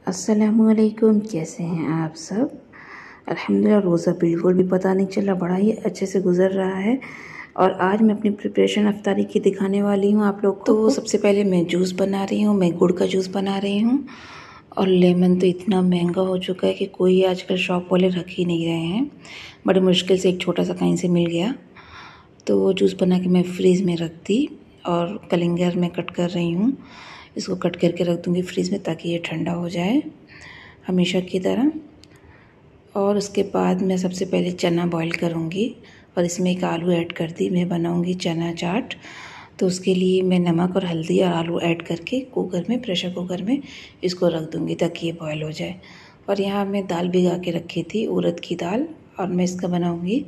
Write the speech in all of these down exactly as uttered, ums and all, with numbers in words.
अस्सलामुअलैकुम, कैसे हैं आप सब। अल्हम्दुलिल्लाह रोज़ा बिल्कुल भी पता नहीं चला, बड़ा ही अच्छे से गुज़र रहा है। और आज मैं अपनी प्रिपरेशन अफ्तारी की दिखाने वाली हूँ आप लोग को। तो सबसे पहले मैं जूस बना रही हूँ, मैं गुड़ का जूस बना रही हूँ। और लेमन तो इतना महंगा हो चुका है कि कोई आजकल शॉप वाले रख ही नहीं रहे हैं। बड़ी मुश्किल से एक छोटा सा कहीं से मिल गया, तो वो जूस बना के मैं फ्रीज़ में रख दी। और कलिंगर में कट कर रही हूँ, इसको कट करके रख दूँगी फ्रीज़ में ताकि ये ठंडा हो जाए हमेशा की तरह। और उसके बाद मैं सबसे पहले चना बॉईल करूँगी और इसमें एक आलू ऐड कर दी। मैं बनाऊँगी चना चाट, तो उसके लिए मैं नमक और हल्दी और आलू ऐड करके कुकर में, प्रेशर कुकर में इसको रख दूँगी ताकि ये बॉईल हो जाए। और यहाँ मैं दाल भिगा के रखी थी, उड़द की दाल, और मैं इसका बनाऊँगी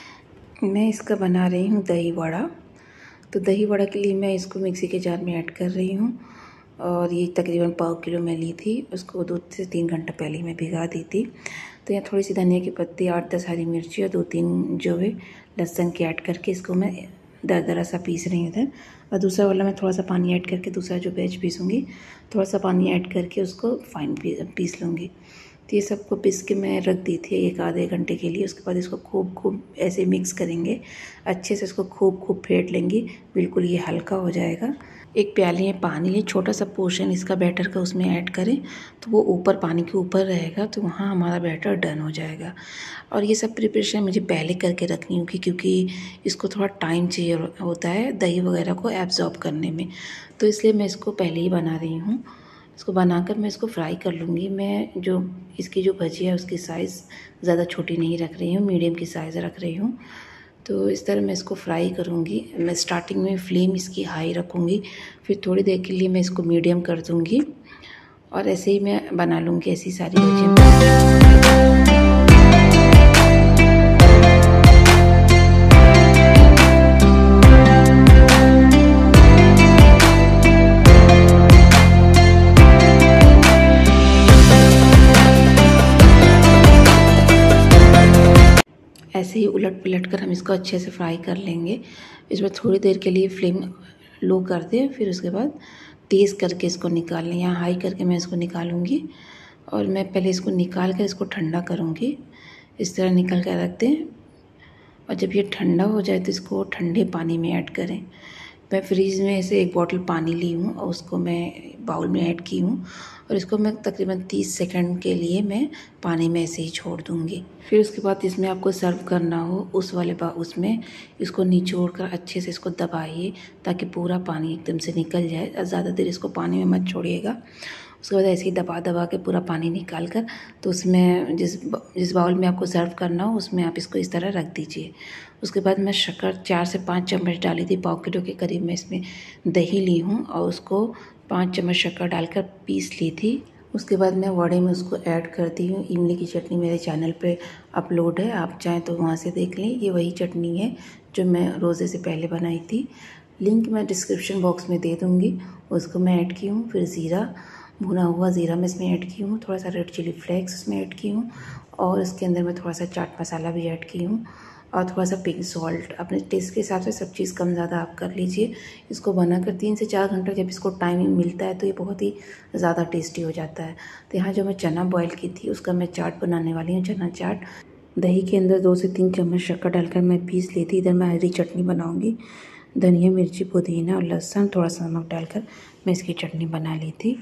मैं इसका बना रही हूँ दही वड़ा। तो दही वड़ा के लिए मैं इसको मिक्सी के जार में ऐड कर रही हूँ। और ये तकरीबन पाव किलो मैं ली थी, उसको दो से तीन घंटे पहले मैं भिगा दी थी। तो यहाँ थोड़ी सी धनिया की पत्ती, आठ दस हरी मिर्ची और दो तीन जो है लहसुन के ऐड करके इसको मैं दरदरा सा पीस रही हूँ इधर। और दूसरा वाला मैं थोड़ा सा पानी ऐड करके, दूसरा जो बैच पीसूँगी थोड़ा सा पानी ऐड करके उसको फाइन पीस लूँगी। तो ये सबको पीस के मैं रख दी थी एक आधे घंटे के लिए। उसके बाद इसको खूब खूब ऐसे मिक्स करेंगे, अच्छे से इसको खूब खूब फेंट लेंगे, बिल्कुल ये हल्का हो जाएगा। एक प्याले में पानी ले, छोटा सा पोर्शन इसका बैटर का उसमें ऐड करें तो वो ऊपर पानी के ऊपर रहेगा, तो वहाँ हमारा बैटर डन हो जाएगा। और ये सब प्रिपरेशन मुझे पहले करके रखनी होगी क्योंकि इसको थोड़ा टाइम चाहिए होता है दही वगैरह को एब्जॉर्ब करने में, तो इसलिए मैं इसको पहले ही बना रही हूँ। इसको बनाकर मैं इसको फ्राई कर लूँगी। मैं जो इसकी जो भजिया है उसकी साइज़ ज़्यादा छोटी नहीं रख रही हूँ, मीडियम की साइज़ रख रही हूँ। तो इस तरह मैं इसको फ्राई करूँगी। मैं स्टार्टिंग में फ्लेम इसकी हाई रखूँगी, फिर थोड़ी देर के लिए मैं इसको मीडियम कर दूँगी और ऐसे ही मैं बना लूँगी ऐसी सारी भजिया। ऐसे ही उलट पलट कर हम इसको अच्छे से फ्राई कर लेंगे। इसमें थोड़ी देर के लिए फ्लेम लो कर दें, फिर उसके बाद तेज़ करके इसको निकाल लें। यहाँ हाई करके मैं इसको निकालूंगी और मैं पहले इसको निकाल कर इसको ठंडा करूँगी। इस तरह निकल कर रख दें और जब ये ठंडा हो जाए तो इसको ठंडे पानी में ऐड करें। मैं फ्रीज़ में ऐसे एक बॉटल पानी ली हूँ और उसको मैं बाउल में ऐड की हूँ और इसको मैं तकरीबन तीस सेकंड के लिए मैं पानी में ऐसे ही छोड़ दूँगी। फिर उसके बाद इसमें आपको सर्व करना हो उस वाले बा उसमें इसको निचोड़ कर अच्छे से इसको दबाइए ताकि पूरा पानी एकदम से निकल जाए। ज़्यादा देर इसको पानी में मत छोड़िएगा। उसके बाद ऐसे ही दबा दबा के पूरा पानी निकाल कर तो उसमें जिस जिस बाउल में आपको सर्व करना हो उसमें आप इसको इस तरह रख दीजिए। उसके बाद मैं शक्कर चार से पाँच चम्मच डाली थी, पाव किलो के करीब मैं इसमें दही ली हूँ और उसको पाँच चम्मच शक्कर डालकर पीस ली थी। उसके बाद मैं वड़े में उसको ऐड करती हूँ। इमली की चटनी मेरे चैनल पे अपलोड है, आप चाहें तो वहाँ से देख लें। ये वही चटनी है जो मैं रोज़े से पहले बनाई थी, लिंक मैं डिस्क्रिप्शन बॉक्स में दे दूँगी। उसको मैं ऐड की हूँ। फिर ज़ीरा, भुना हुआ ज़ीरा मैं इसमें ऐड की हूँ, थोड़ा सा रेड चिली फ्लेक्स इसमें ऐड की हूँ और इसके अंदर मैं थोड़ा सा चाट मसाला भी ऐड की हूँ और थोड़ा सा पिंक सॉल्ट। अपने टेस्ट के हिसाब से सब चीज़ कम ज़्यादा आप कर लीजिए। इसको बनाकर तीन से चार घंटे जब इसको टाइमिंग मिलता है तो ये बहुत ही ज़्यादा टेस्टी हो जाता है। तो यहाँ जो मैं चना बॉईल की थी उसका मैं चाट बनाने वाली हूँ, चना चाट। दही के अंदर दो से तीन चम्मच शक्कर डालकर मैं पीस ली थी। इधर मैं हरी चटनी बनाऊँगी, धनिया, मिर्ची, पुदीना और लहसुन, थोड़ा सा नमक डालकर मैं इसकी चटनी बना ली थी।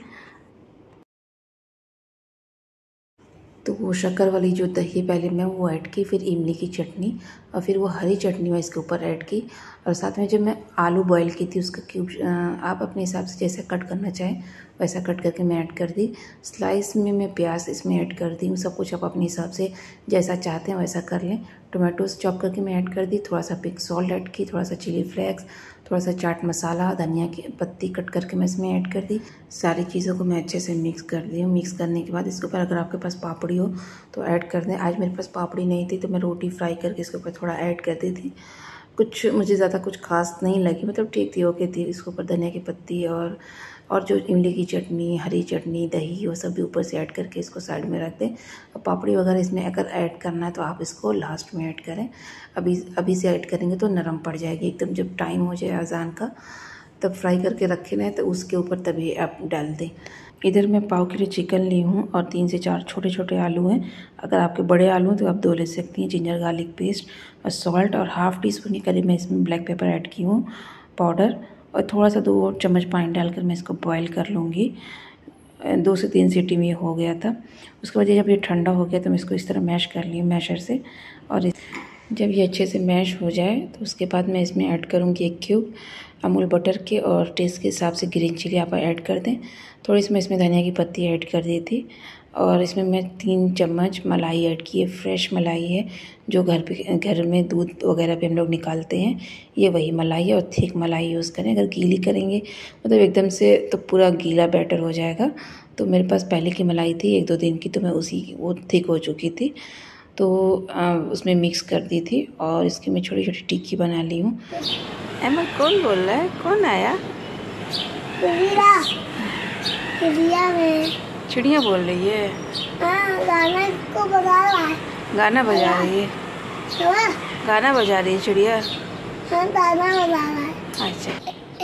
तो वो शक्कर वाली जो दही पहले मैं वो ऐड की, फिर इमली की चटनी और फिर वो हरी चटनी मैं इसके ऊपर ऐड की। और साथ में जब मैं आलू बॉईल की थी उसका क्यूब आप अपने हिसाब से जैसा कट करना चाहें वैसा कट करके मैं ऐड कर दी। स्लाइस में मैं प्याज इसमें ऐड कर दी हूँ। सब कुछ आप अपने हिसाब से जैसा चाहते हैं वैसा कर लें। टोमेटोज चॉप करके मैं ऐड कर दी, थोड़ा सा पिंक सॉल्ट ऐड की, थोड़ा सा चिली फ्लेक्स, थोड़ा सा चाट मसाला, धनिया की पत्ती कट करके मैं इसमें ऐड कर दी। सारी चीज़ों को मैं अच्छे से मिक्स कर दी हूँ। मिक्स करने के बाद इसके ऊपर अगर आपके पास पापड़ी हो तो ऐड कर दें। आज मेरे पास पापड़ी नहीं थी तो मैं रोटी फ्राई करके इसके ऊपर थोड़ा ऐड कर दी थी। कुछ मुझे ज़्यादा कुछ खास नहीं लगी, मतलब ठीक थी, ओके थी। इसके ऊपर धनिया की पत्ती और और जो इमली की चटनी, हरी चटनी, दही, वो सब भी ऊपर से ऐड करके इसको साइड में रख दें। और पापड़ी वगैरह इसमें अगर ऐड करना है तो आप इसको लास्ट में ऐड करें। अभी अभी से ऐड करेंगे तो नरम पड़ जाएगी एकदम। जब टाइम हो जाए अजान का तब फ्राई करके रखे रहें तो उसके ऊपर तभी आप डाल दें। इधर मैं पाव किलो चिकन ली हूँ और तीन से चार छोटे छोटे आलू हैं। अगर आपके बड़े आलू हैं तो आप दो ले सकती हैं। जिंजर गार्लिक पेस्ट और सॉल्ट और हाफ़ टी स्पून के करीब मैं इसमें ब्लैक पेपर ऐड की हूँ पाउडर, और थोड़ा सा दो चम्मच पानी डालकर मैं इसको बॉईल कर लूँगी। दो से तीन सीटी में हो गया था। उसके बाद जब ये ठंडा हो गया तो मैं इसको इस तरह मैश कर ली मैशर से, और जब ये अच्छे से मैश हो जाए तो उसके बाद मैं इसमें ऐड करूँगी एक क्यूब अमूल बटर के, और टेस्ट के हिसाब से ग्रीन चिली आप ऐड कर दें। थोड़ी सी मैं इसमें धनिया की पत्ती ऐड कर दी थी, और इसमें मैं तीन चम्मच मलाई ऐड की है। फ्रेश मलाई है जो घर पे घर में दूध वगैरह पे हम लोग निकालते हैं, ये वही मलाई है। और थिक मलाई यूज़ करें। अगर गीली करेंगे मतलब एकदम से तो पूरा गीला बैटर हो जाएगा। तो मेरे पास पहले की मलाई थी एक दो दिन की, तो मैं उसी की वो थिक हो चुकी थी तो आ, उसमें मिक्स कर दी थी, और इसकी मैं छोटी छोटी टिक्की बना ली हूँ। अहमद कौन बोल रहा है? कौन आया? चिड़िया चिड़िया में चिड़िया बोल रही है। हाँ, गाना को बजा रहा है। गाना बजा रही है? हाँ, गाना बजा रही है चिड़िया? हाँ, गाना बजा रहा है। अच्छा।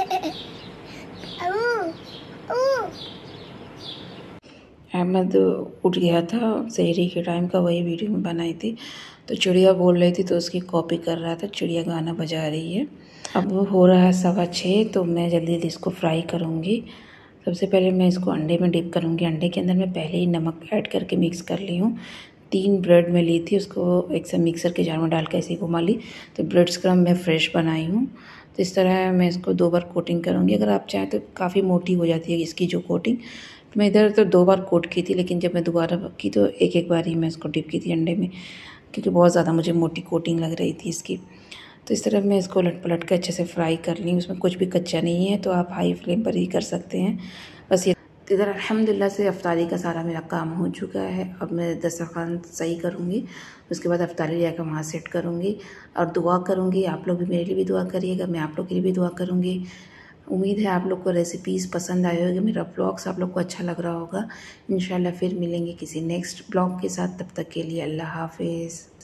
अहमद उठ गया था सहरी के टाइम का, वही वीडियो में बनाई थी। तो चिड़िया बोल रही थी तो उसकी कॉपी कर रहा था। चिड़िया गाना बजा रही है। अब हो रहा है सवा छः, तो मैं जल्दी जल्दी इसको फ्राई करूँगी। सबसे पहले मैं इसको अंडे में डिप करूँगी। अंडे के अंदर मैं पहले ही नमक ऐड करके मिक्स कर ली हूँ। तीन ब्रेड में ली थी, उसको एक से मिक्सर के जार में डाल के ऐसे ही घुमा ली, तो ब्रेड स्क्रम मैं फ्रेश बनाई हूँ। तो इस तरह मैं इसको दो बार कोटिंग करूँगी। अगर आप चाहें तो काफ़ी मोटी हो जाती है इसकी जो कोटिंग। मैं इधर तो दो बार कोट की थी, लेकिन जब मैं दोबारा की तो एक एक बार ही मैं इसको डिप की थी अंडे में, क्योंकि बहुत ज़्यादा मुझे मोटी कोटिंग लग रही थी इसकी। तो इस तरह मैं इसको लट पलट के अच्छे से फ्राई कर ली। उसमें कुछ भी कच्चा नहीं है, तो आप हाई फ्लेम पर ही कर सकते हैं। बस ये इधर अल्हम्दुलिल्लाह से अफ्तारी का सारा मेरा काम हो चुका है। अब मैं दस्तरखान सही करूँगी, उसके बाद अफ्तारी लेकर वहाँ सेट करूँगी और दुआ करूँगी। आप लोग भी मेरे लिए भी दुआ करिएगा, मैं आप लोग के लिए भी दुआ करूँगी। उम्मीद है आप लोग को रेसिपीज़ पसंद आए होंगे, मेरा ब्लॉग्स आप लोग को अच्छा लग रहा होगा। इंशाल्लाह फिर मिलेंगे किसी नेक्स्ट ब्लॉग के साथ। तब तक के लिए अल्लाह हाफिज़।